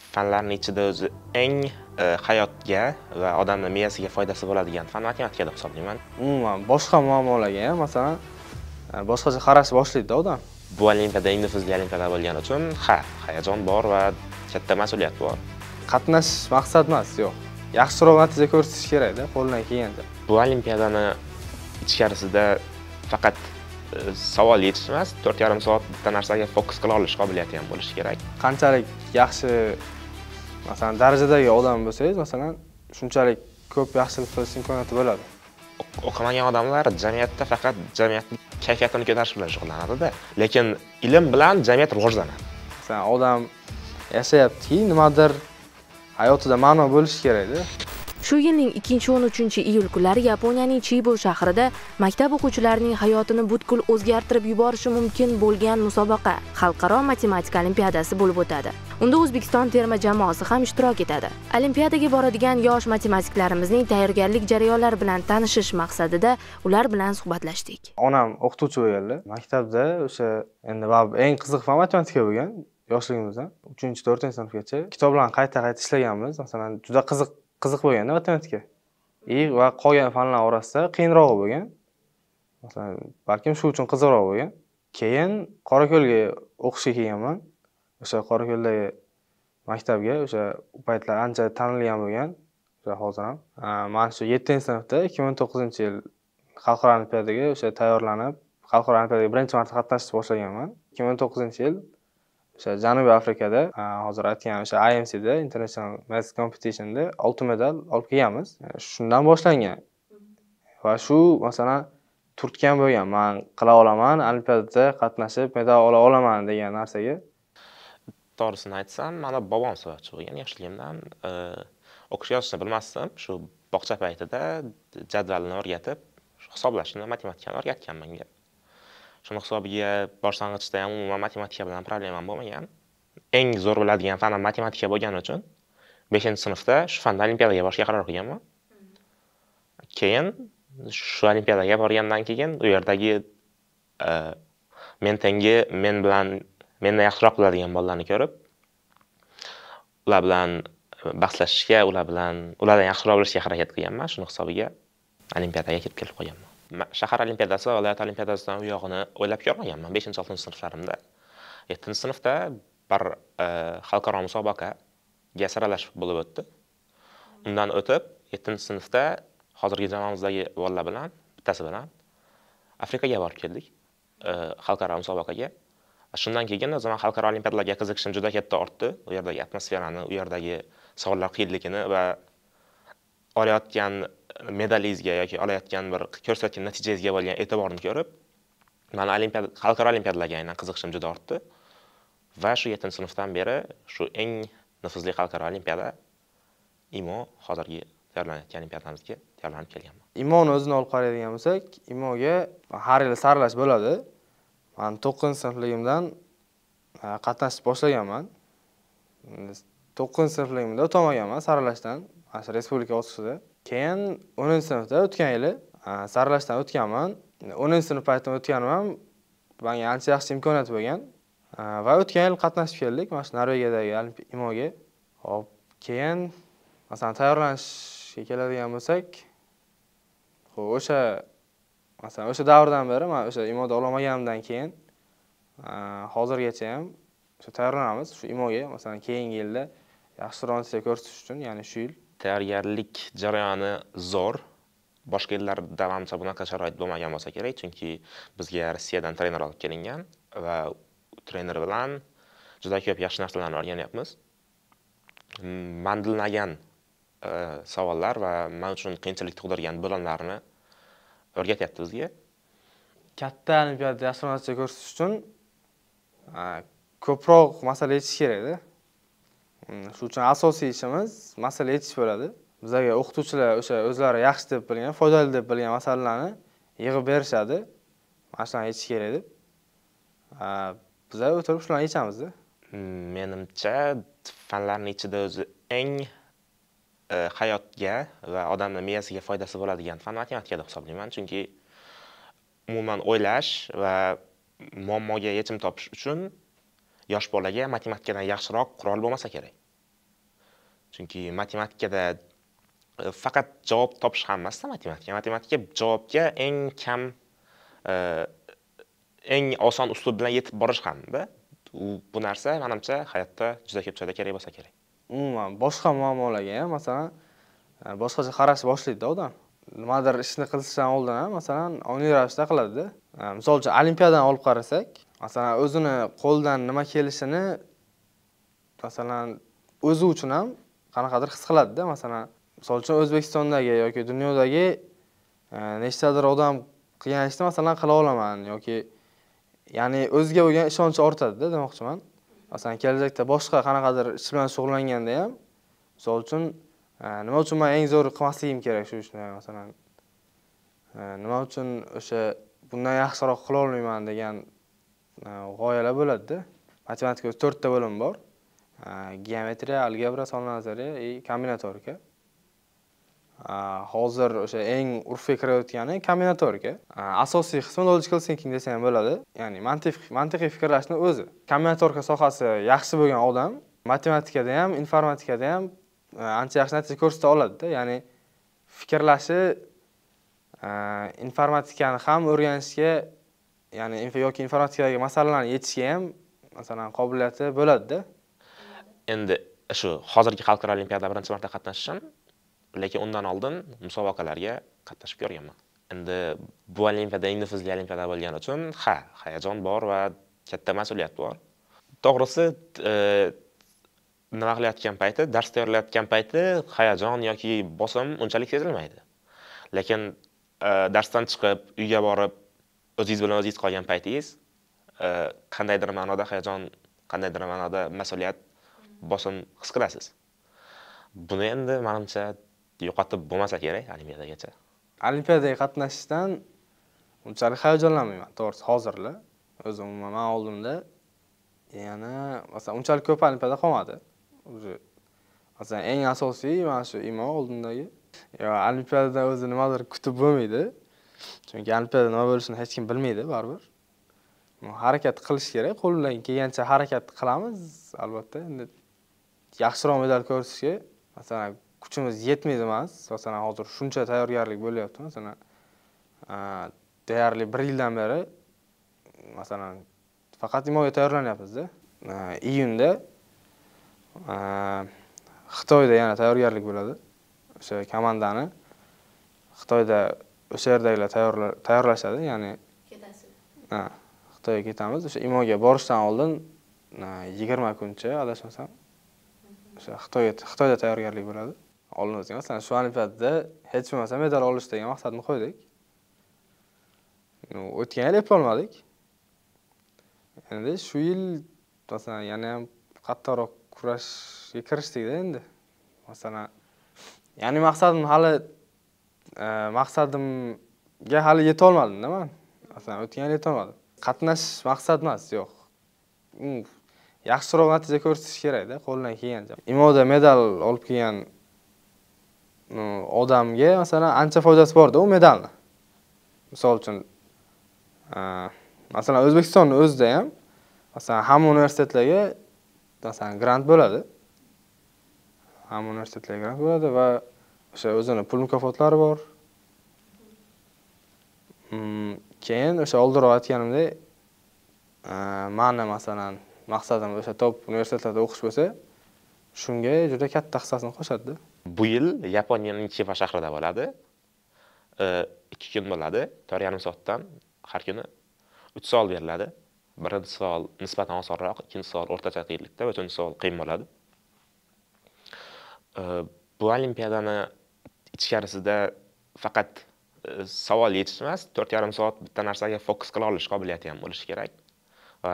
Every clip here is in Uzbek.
fanlarning ichida o'zi eng hayotga va odamning miyasiga foydasi bo'ladigan fan matematika deb hisoblayman. Umuman boshqa muammolarga ham, masalan, boshqacha qarashni boshlaydi odam. Bu olimpiada eng nufuzli olimpiada bo'lgani uchun hayajon bor va katta mas'uliyat bor. Qatnashish maqsad emas, yo'q. Yaxshiroq natija ko'rsatish kerak-da, qo'ldan kelgancha. Bu olimpiadani ichkarisida faqat savol yechish emas, 4,5 soat bitta narsaga fokus qila olish qobiliyati ham bo'lishi kerak. Qanchalik yaxshi, masalan, darajadagi odam bo'lsangiz, masalan, shunchalik ko'p yaxshilik qilish imkoniyati bo'ladi. O'qimagan odamlar jamiyatda faqat jamiyatning kayfiyatini ko'tarish bilan shug'ullanadi-da, lekin ilm bilan jamiyat rivojlanadi. Masalan, odam yashayapti, nimadir hayotida ma'no bo'lishi kerak-da. Shu yilning 2-13 iyul kunlari Yaponiyaning Chibo shahrida maktab o'quvchilarining hayotini butkul o'zgartirib yuborishi mumkin bo'lgan musobaqa xalqaro matematika olimpiadasi bo'lib o'tadi. Unda O'zbekiston terma jamoasi ham ishtirok etadi. Olimpiadaga boradigan yosh matematiklarimizning tayyorgarlik jarayonlari bilan tanishish maqsadida ular bilan suhbatlashdik. Onam o'qituvchi bo'lganlar. Maktabda o'sha endi eng qiziq fan matematika bo'lgan yoshligimizdan 3-4 sinfgacha kitoblarni qayta-qayta ishlaganmiz. Masalan, juda qiziq bo'lganda matematika. Va qolgan fanlar orasida qiyinroq bo'lgan. Masalan, balkim shu uchun qiziqroq bo'lgan. Keyin Qorako'lga o'qishga kelganman. O'sha Qorako'ldagi maktabga o'sha paytlar ancha tanilgan bo'lgan. O'sha hozir ham. Men shu 7-sinfda 2009-yil xalqaro olimpiadaga o'sha tayyorlanib, xalqaro olimpiadaga birinchi marta qatnashib boshlaganman. 2009-yil o'sha Janubiy Afrikada hozir aytgan o'sha IMC'da International Maths Competition'da oltin medal olib kelganmiz. Shundan boshlangan. Va shu masalan turtgan bo'lgan. Men qila olaman, olimpiadada qatnashib medal ola olaman degan narsaga. To'g'risini aytsam, mana bobom sababchi bo'lgan yoshligimdan. O'qish yozishni bilmasdim. Shu bog'cha paytida jadvalni o'rgatib, hisoblashni, matematikani o'rgatgan menga. Shuni hisobiga boshlang'ichda ham umuman matematika bilan problemam bo'lmagan. Eng zo'r bo'ladigan fanim matematika bo'lgani uchun 5-sinfda shu fandan olimpiadaga borishga qaror qilganman. Keyin shu olimpiadaga borgandan keyin u yerdagi mendan yaxshiroq biladigan bolalarni ko'rib, ular bilan bahslashishga, ulardan yaxshiroq bilishga harakat qilganman. Shuni hisobiga olimpiadaga kelib qolganman. Shahar olimpiadasi va viloyat olimpiadasidan u yog'ini o'ylab ko'rmaganman 5-6-sinflarimda. 7-sinfda bir xalqaro musobaqaga saralash bo'lib o'tdi. Undan o'tib 7-sinfda hozirgi jamoamizdagi bolalar bilan, bittasi bilan Afrikaga borib keldik. Xalqaro musobaqaga. Shundan keyin o'zim xalqaro olimpiadalarga qiziqishim juda katta ortdi. U yerdagi atmosferani, u yerdagi savollar qiyinligini va olayotgan medalingizga yoki olayotgan bir ko'rsatgan natijangizga bo'lgan e'tiborni ko'rib, mana xalqaro olimpiadalarga aynan qiziqishim juda ortdi. Va shu 7-sinfdan beri shu eng nufuzli xalqaro olimpiada IMO hozirgi tayyorlanayotgan olimpiadamizga tayyorlanib kelganman. IMOni o'zini olib qaraydigan bo'lsak, IMOga har yil saralash bo'ladi. Men 9-sinfligimdan qatnashib boshlaganman. 9-sinfligimda o'tamaganman saralashdan, mana respublika bosqichida. Keyin 10-sinfda o'tgan yili saralashdan o'tganman. 10-sinf paytimda o'tganim ham menga ancha yaxshi imkoniyat bo'lgan. Va o'tgan yil qatnashib keldik mana shu Norvegiyadagi IMOga. Hop, keyin masalan tayyorlanishga keladigan bo'lsak, o'sha davrdan beri men o'sha IMOda olmaganimdan keyin hozirgacha ham o'sha tayyorlanamiz. Shu IMOga masalan keyingi yilda yaxshiroq natija ko'rsatish uchun, ya'ni shu yil tayyorgarlik jarayoni zo'r. Boshqa yillarda menimcha bunaqa sharoit bo'lmagan bo'lsa kerak, chunki bizga Rossiyadan trener olib kelingan va trener bilan juda ko'p yaxshi narsalarni o'rganyapmiz. Mandilmagan savollar va men uchun qiyinchilik tug'dirgan bo'limlarni o'rgatyapti bizga. Katta olimpiadada yaxshiroq natija ko'rsatish uchun ko'proq masala yechish kerak-da. Shu uchun asosiy ishimiz masala yechish bo'ladi. Bizga o'qituvchilar o'sha o'zlari yaxshi deb bilgan, foydali deb bilgan masalalarni yig'ib berishadi. Mana shularni yechish kerak deb. Biz o'tirib shularni yechamiz-da. Menimcha fanlarning ichida o'zi eng hayotga va odamning miyasiga foydasi bo'ladigan fan matematika deb hisoblayman, chunki umuman o'ylash va muammoga yechim topish uchun yosh bolaga matematikadan yaxshiroq qurol bo'lmasa kerak. Chunki matematikada faqat javob topish ham emasda matematika javobga eng oson uslub bilan yetib borish hamda. Bu narsa menimcha hayotda juda ko'p joyda kerak bo'lsa kerak. Umuman boshqa muammolarga ham masalan boshqacha qarashni boshlaydi odam. Nimadir ishni qilishdan oldin ham masalan ongli ravishda qiladi-da. Misol uchun olimpiadani olib qarasak, masalan o'zini qo'ldan nima kelishini masalan o'zi uchun ham qanaqadir his qiladi-da. Masalan, misol uchun O'zbekistondagi yoki dunyodagi nechtadir odam qilgan ishni masalan qila olaman yoki ya'ni o'ziga bo'lgan ishonchi ortadi-da demoqchiman. Masalan, kelajakda boshqa qanaqadir ish bilan shug'ullanganda ham misol uchun nima uchun men eng zo'r qilmasligim kerak shu ishni masalan nima uchun o'sha bundan yaxshiroq qila olmayman degan g'oyalar bo'ladi-da. Matematikada 4 ta bo'lim bor. Geometriya, algebra, son nazariya va kombinatorika. Hozir o'sha eng urfga kirayotgani kombinatorika. Asosiy qismi logical thinking desa ham bo'ladi. Ya'ni mantiqiy fikrlashni o'zi. Kombinatorika sohasi yaxshi bo'lgan odam matematikada ham, informatikada ham ancha yaxshi natija ko'rsata oladi-da. Ya'ni fikrlashi informatikani ham o'rganishga, ya'ni yoki informatikadagi masalalarni yechishga ham masalan qobiliyati bo'ladi-da. Endi shu hozirgi xalqaro olimpiadada birinchi marta qatnashishim, lekin undan oldin musobaqalarga qatnashib ko'rganman. Endi bu olimpiada eng nufuzli olimpiada bo'lgani uchun hayajon bor va katta mas'uliyat bor. To'g'risi, nima qilayotgan payti, dars tayyorlayotgan payti hayajon yoki bosim unchalik sezilmaydi. Lekin darsdan chiqib, uyga borib, o'zingiz bilan o'zingiz qolgan paytingiz qandaydir ma'noda hayajon, qandaydir ma'noda mas'uliyat, bosim his qilasiz. Buni endi menimcha yo'qotib bo'lmasa kerak olimpiadagacha. Olimpiadaga qatnashishdan unchalik hayajonlanmayman, to'g'risi hozirlar. O'zim men oldimda yana masalan unchalik ko'p olimpiada qolmadi. Masalan eng asosiy mana shu IMO oldindagi. Olimpiadada o'zi nimadir kutib bo'lmaydi. Chunki olimpiadada nima bo'lishini hech kim bilmaydi baribir. Harakat qilish kerak, qo'ldan kelgancha harakat qilamiz albatta. Endi yaxshiroq medal ko'rsatishga masalan kuchimiz yetmaydi emas. Masalan hozir shuncha tayyorgarlik bo'lyapti. Masalan deyarli 1 yildan beri masalan faqat IMOga tayyorlanyapmiz-da. Iyunda Xitoyda yana tayyorgarlik bo'ladi. O'sha komandani Xitoyda o'sha yerdagilar tayyorlashadi, ya'ni ketasiz. Xitoyga ketamiz. O'sha IMOga borishdan oldin 20 kuncha adashmasam o'sha Xitoyda tayyorgarlik bo'ladi. Oldimizga masalan shu olimpiadada hech bo'lmasa medal olish degan maqsadni qo'ydik. O'tgan yil eplolmadik. Endi shu yil masalan yana ham qattiqroq kurashga kirishdik-da endi. Masalan, ya'ni maqsadimga hali yeta olmadim-da men. Masalan, o'tgan yil yeta olmadim. Qatnashish maqsad emas, yo'q. Yaxshiroq natija ko'rsatish kerak-da, qo'ldan kelgancha. IMOda medal olib kelgan odamga masalan ancha foydasi bor-da u medalni. Misol uchun masalan O'zbekistonning o'zida ham masalan hamma universitetlarga masalan grant bo'ladi. Hamma universitetlarga grant bo'ladi va o'sha o'zining pul mukofotlari bor. Keyin o'sha oldinroq aytganimdek, meni masalan maqsadim o'sha top universitetlarda o'qish bo'lsa, shunga juda katta hissasini qo'shadi. Bu yil Yaponiyaning Chiba shahrida bo'ladi. 2 kun bo'ladi, 4,5 soatdan har kuni 3 savol beriladi. Birinchi savol nisbatan osonroq, ikkinchi savol o'rtacha qiyinlikda, uchinchi savol qiyin bo'ladi. Bu olimpiadani ichkarisida faqat savol yechish emas, 4,5 soat bitta narsaga fokus qila olish qobiliyati ham bo'lishi kerak. Va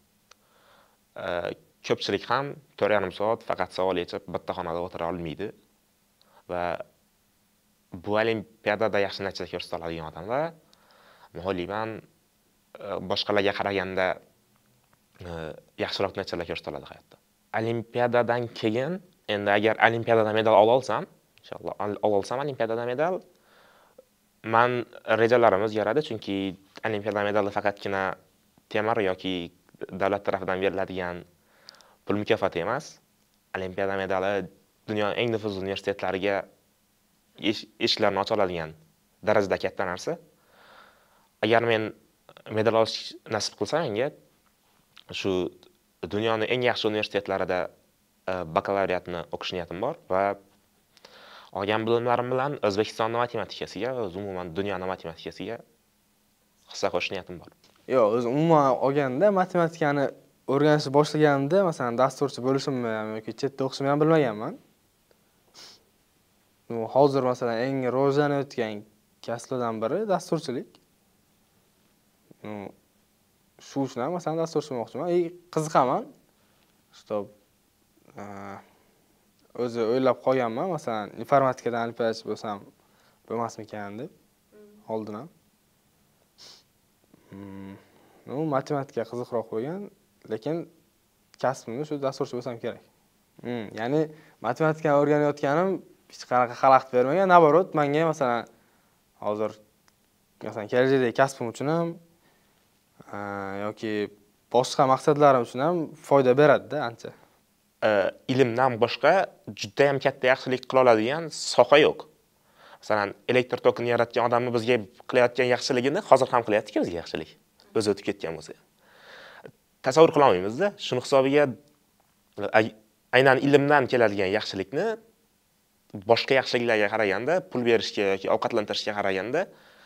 ko'pchilik ham 4,5 soat faqat savol yechib bitta xonada o'tira olmaydi. Va bu olimpiadada yaxshi natija ko'rsata oladigan odamlar muholiman boshqalarga qaraganda yaxshiroq natijalar ko'rsata oladi hayotda. Olimpiadadan keyin endi agar olimpiadada medal ola olsam, inshaalloh ola olsam olimpiadada medal, men rejalarim o'zgaradi, chunki olimpiada medali faqatgina temir yoki davlat tarafidan beriladigan pul mukofoti emas. Olimpiada medali dunyoning eng nufuzli universitetlariga eshiklarini ocha oladigan darajada katta narsa. Agar men medal olish nasib qilsa menga shu dunyoning eng yaxshi universitetlarida bakalavriatni o'qish niyatim bor va olgan bilimlarim bilan O'zbekistonning matematikasiga va umuman dunyoning matematikasiga hissa qo'shish niyatim bor. Yo'q, o'zim umuman olganda matematikani o'rganishni boshlaganimda, masalan, dasturchi bo'lishimni yoki chetda o'qishimni ham bilmaganman. Hozir masalan eng rivojlanayotgan kasblardan biri dasturchilik. Shu uchun ham masalan dasturchi bo'lmoqchiman. Qiziqaman. Shtob o'zi o'ylab qolganman, masalan, informatikadan olimpiadachi bo'lsam bo'lmasmikan deb oldin ham. Matematika qiziqroq bo'lgan, lekin kasbimni shu dasturchi bo'lsam kerak. Ya'ni matematikani o'rganayotganim hech qanaqa xalaqit bermagan, naborot, menga masalan hozir masalan kelajakdagi kasbim uchun ham yoki boshqa maqsadlarim uchun ham foyda beradi-da ancha. Ilmdan boshqa juda ham katta yaxshilik qila oladigan soha yo'q. Masalan, elektr tokini yaratgan odamni bizga qilayotgan yaxshiligini hozir ham qilyapti-ku bizga yaxshilik. O'zi o'tib ketgan bo'lsa. Tasavvur qila olmaymiz-da. Shuni hisobiga aynan ilmdan keladigan yaxshilikni boshqa yaxshiliklarga qaraganda, pul berishga yoki ovqatlantirishga qaraganda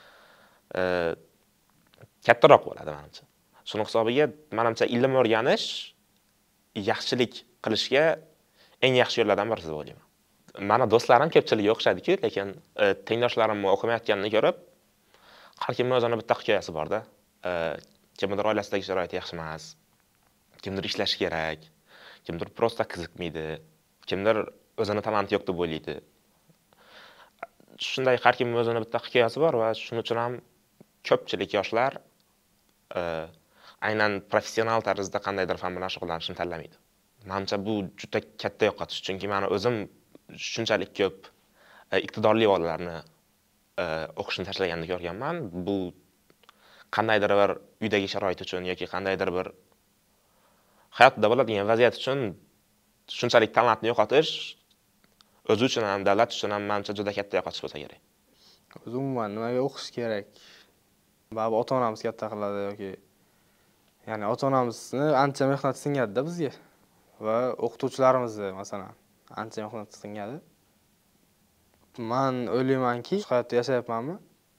kattaroq bo'ladi menimcha. Shuni hisobiga menimcha ilm o'rganish yaxshilik qilishga eng yaxshi yo'llardan biri deb o'ylayman. Mana do'stlarim ko'pchiligi o'qishadi-ku, lekin tengdoshlarimni o'qimayotganini ko'rib, har kimning o'zining bitta hikoyasi bor-da. Kimdir oilasidagi sharoit yaxshi emas, kimdir ishlash kerak, kimdir prosta qiziqmaydi, kimdir o'zini talanti yo'q deb o'ylaydi. Shunday har kimning o'zining bitta hikoyasi bor va shuning uchun ham ko'pchilik yoshlar aynan professional tarzda qandaydir fan bilan shug'ullanishni tanlamaydi. Menimcha bu juda katta yo'qotish, chunki men o'zim shunchalik ko'p iqtidorli bolalarni o'qishni tashlaganini ko'rganman. Bu qandaydir bir uydagi sharoit uchun yoki qandaydir bir hayotda bo'ladigan vaziyat uchun shunchalik talantni yo'qotish o'zi uchun ham, davlat uchun ham menimcha juda katta yo'qotish bo'lsa kerak. O'zi umuman nimaga o'qish kerak? Baribir ota-onamiz katta qiladi yoki ya'ni ota-onamizni ancha mehnat singadi-da bizga va o'qituvchilarimizni masalan ancha mehnat singadi. Men o'ylaymanki, shu hayotda yashayapmanmi?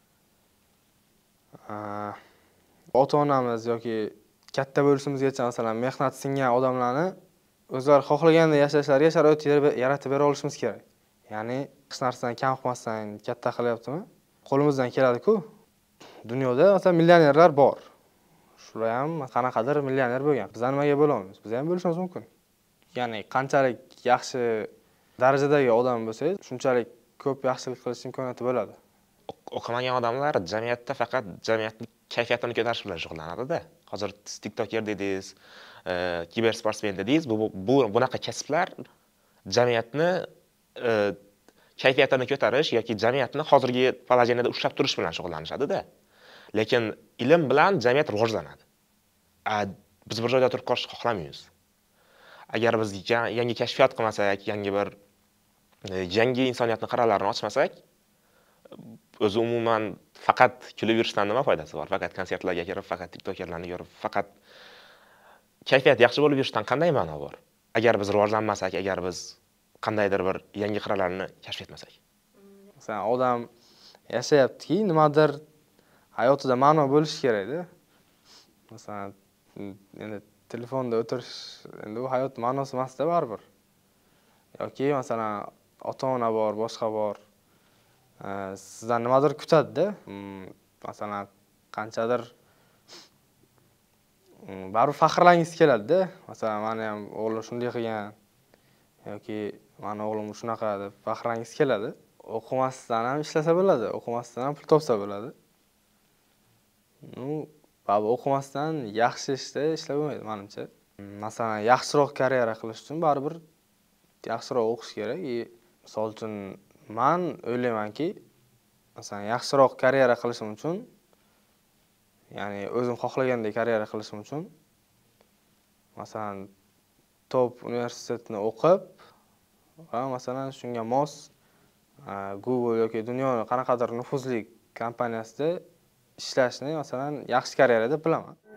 Ota-onamiz yoki katta bo'lishimizgacha masalan mehnat singan odamlarni o'zlari xohlaganda yashashlariga sharoit yaratib bera olishimiz kerak. Ya'ni hech narsadan kam qilmasdan katta qilyaptimi? Qo'limizdan keladi-ku. Dunyoda masalan millionerlar bor. Shular ham qanaqadir millioner bo'lgan. Biz nimaga bo'la olmaymiz? Biz ham bo'lishimiz mumkin. Ya'ni qanchalik yaxshi darajadagi odam bo'lsangiz, shunchalik ko'p yaxshilik qilish imkoniyati bo'ladi. O'qimagan odamlar jamiyatda faqat jamiyatning kayfiyatini ko'tarish bilan shug'ullanadi-da. Hozir TikToker dedingiz, kibersportsmen dedingiz, bunaqa kasblar jamiyatni kayfiyatini ko'tarish yoki jamiyatni hozirgi palajeniyada ushlab turish bilan shug'ullanishadi-da. Lekin ilm bilan jamiyat rivojlanadi. Biz bir joyda turib qolishni xohlamaymiz. Agar biz yangi kashfiyot qilmasak, yangi insoniyatning qirralarini ochmasak, o'zi umuman faqat kulib yurishdan nima foydasi bor? Faqat konsertlarga kirib, faqat tiktokerlarni ko'rib, faqat kayfiyat yaxshi bo'lib yurishdan qanday ma'no bor? Agar biz rivojlanmasak, agar biz qandaydir bir yangi qirralarni kashf etmasak. Masalan, odam yashayaptiki, nimadir hayotida ma'no bo'lishi kerak-da. Masalan, endi telefonda o'tirish endi u hayot ma'nosi emas-da baribir. Yoki masalan, ota-ona bor, boshqa bor. Sizdan nimadir kutadi-da. Masalan, qanchadir baribir faxrlangiz keladi-da. Masalan, meni ham o'g'lim shunday qilgan yoki meni o'g'lim shunaqa deb faxrlangiz keladi. O'qimasdan ham ishlasa bo'ladi, o'qimasdan ham pul topsa bo'ladi. Baribir o'qimasdan yaxshi ishda ishlab bo'lmaydi menimcha. Masalan, yaxshiroq karyera qilish uchun baribir yaxshiroq o'qish kerak. Misol uchun men o'ylaymanki, masalan, yaxshiroq karyera qilishim uchun, ya'ni o'zim xohlagandek karyera qilishim uchun masalan, top universitetni o'qib va masalan shunga mos Google yoki dunyoning qanaqadir nufuzli kompaniyasida ishlashni masalan yaxshi karyera deb bilaman.